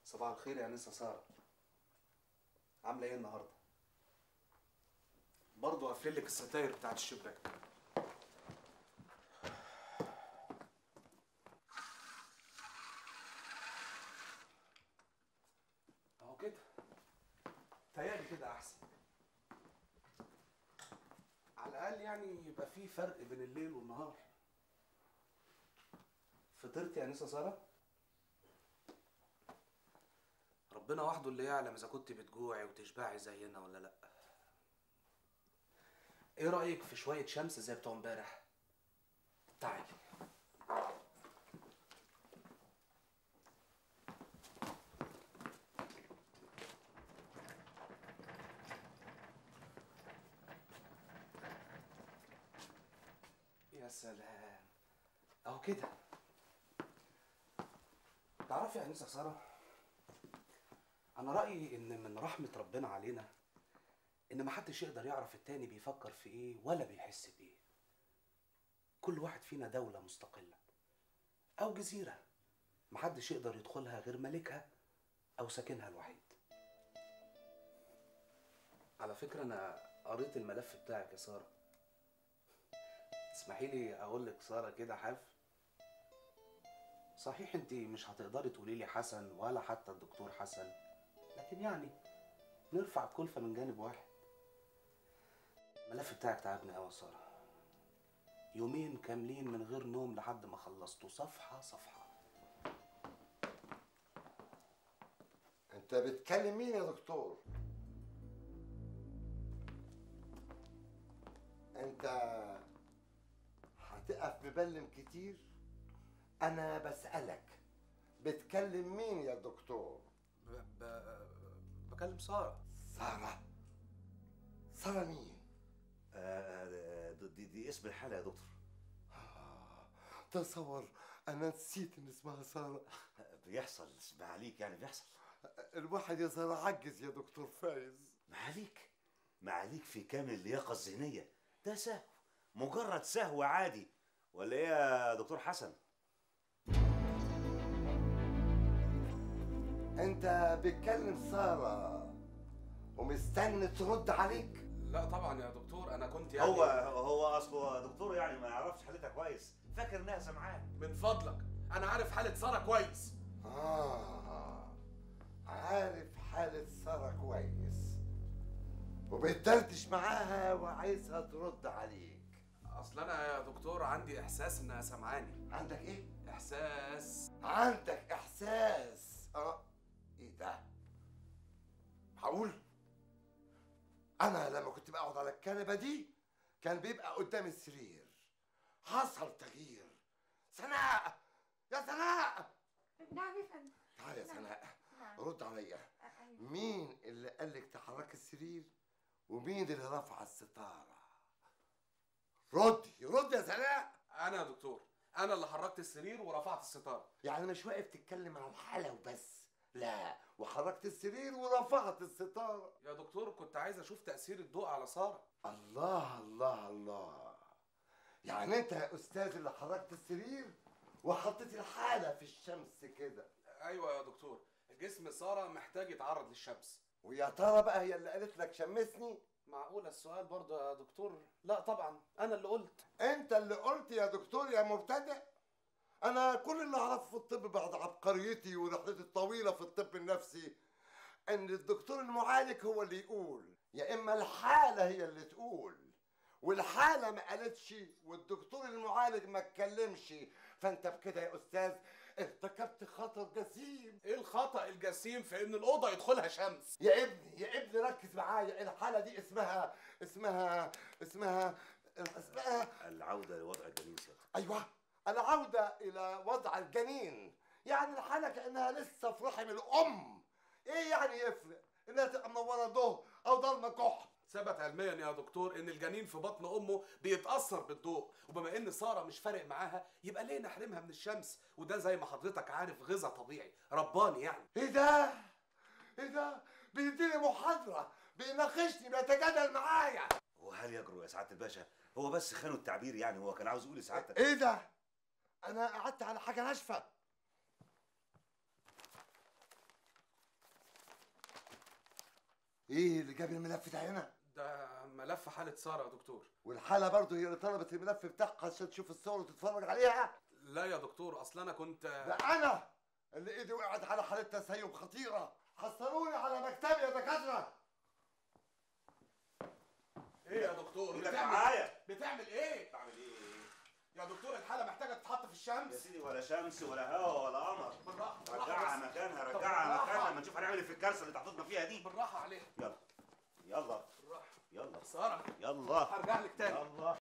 صباح الخير يا انسه ساره. عامله ايه النهارده؟ برضه قافلين لك الستاير بتاعت الشباك. اهو كده، تهيألي كده احسن. على الاقل يعني يبقى في فرق بين الليل والنهار. فطرت يا انسه ساره؟ ربنا وحده اللي يعلم اذا كنت بتجوعي وتشبعي زينا ولا لا. ايه رايك في شويه شمس زي بتوع امبارح؟ تعالي. يا سلام، اهو كده. تعرفي يا انسه ساره، انا رايي ان من رحمه ربنا علينا ان محدش يقدر يعرف التاني بيفكر في ايه ولا بيحس بايه. كل واحد فينا دوله مستقله او جزيره محدش يقدر يدخلها غير مالكها او ساكنها الوحيد. على فكره انا قريت الملف بتاعك يا ساره. تسمحي لي اقول لك ساره كده حاف؟ صحيح انت مش هتقدري تقولي لي حسن ولا حتى الدكتور حسن، لكن يعني نرفع الكلفه من جانب واحد. الملف بتاعك تعبني قوي يا ساره، يومين كاملين من غير نوم لحد ما خلصته صفحه صفحه. انت بتكلم مين يا دكتور؟ انت هتقف مبلم كتير؟ انا بسألك بتكلم مين يا دكتور؟ بكلم ساره. سارة؟ سارة مين؟ دي اسم الحالة يا دكتور. تصور انا نسيت ان اسمها سارة. بيحصل معاليك، يعني بيحصل. الواحد يا سارة عجز يا دكتور فايز. معاليك في كامل اللياقة الذهنية. ده سهو، مجرد سهو عادي. ولا ايه يا دكتور حسن؟ انت بتكلم سارة ومستني ترد عليك؟ لا طبعا يا دكتور، انا كنت يعني هو اصله دكتور يعني ما يعرفش حالتها كويس، فاكر انها سمعاه. من فضلك، انا عارف حاله ساره كويس. عارف حالة سارة كويس وبتدردش معاها وعايزها ترد عليك. اصل انا يا دكتور عندي احساس انها سمعاني. عندك ايه؟ احساس. عندك احساس؟ ايه ده؟ معقول؟ انا لما كنت بقعد على الكنبه دي كان بيبقى قدامي السرير. حصل تغيير. سناء، يا سناء. نعم يا فندم. تعالي يا سناء. نعم. رد عليا. مين اللي قالك تحركي السرير ومين اللي رفع الستاره؟ ردي يا سناء. انا يا دكتور، انا اللي حركت السرير ورفعت الستاره. يعني مش واقف تتكلم عن الحاله وبس، لا، وحركت السرير ورفعت الستاره. يا دكتور كنت عايز اشوف تاثير الضوء على ساره. الله الله الله، يعني انت يا استاذ اللي حركت السرير وحطيت الحاله في الشمس كده؟ ايوه يا دكتور، جسم ساره محتاج يتعرض للشمس. ويا ترى بقى هي اللي قالت لك شمسني؟ معقول السؤال برضه يا دكتور؟ لا طبعا انا اللي قلت. انت اللي قلت يا دكتور يا مبتدئ؟ انا كل اللي اعرفه في الطب بعد عبقريتي ورحلتي الطويله في الطب النفسي ان الدكتور المعالج هو اللي يقول، يا اما الحاله هي اللي تقول، والحاله ما قالتش والدكتور المعالج ما اتكلمش. فانت بكده يا استاذ ارتكبت خطر جسيم. ايه الخطأ الجسيم في ان الاوضه يدخلها شمس؟ يا ابني ركز معايا. الحاله دي اسمها العودة لوضع الجنين سيادتك. ايوه، العوده الى وضع الجنين. يعني الحاله كانها لسه في رحم الام. ايه يعني يفرق انها تبقى منوره ضوء او ضلمه كحل؟ ثبت علميا يا دكتور ان الجنين في بطن امه بيتاثر بالضوء، وبما ان ساره مش فارق معاها يبقى ليه نحرمها من الشمس؟ وده زي ما حضرتك عارف غذاء طبيعي رباني يعني. ايه ده بيديني محاضره، بيناقشني، بيتجادل معايا. وهل يجرؤ يا سعادة الباشا؟ هو بس خانوا التعبير، يعني هو كان عاوز يقول لسعادتك. ايه ده؟ انا قعدت على حاجه ناشفه. ايه اللي جاب الملف ده هنا؟ ده ملف حالة سارة يا دكتور. والحالة برضه هي اللي طلبت الملف بتاعها عشان تشوف الصور وتتفرج عليها؟ لا يا دكتور، اصل انا كنت ده انا اللي ايدي وقعت على حالة تسيب خطيرة، حصلوني على مكتبي يا دكاترة. ايه يا دكتور انت معايا بتعمل ايه؟ بعمل ايه يا دكتور الحالة محتاجة تتحط في الشمس. يا سيدي؟ ولا شمس ولا هوا ولا قمر. بالراحة رجعها بس. مكانها، طب رجعها بالراحة. مكانها، ما نشوف هنعمل ايه في الكارثه اللي تحطنا فيها دي. بالراحة عليها. يلا يلا بالراحة. يلا سارة يلا هرجع لك تاني. يلا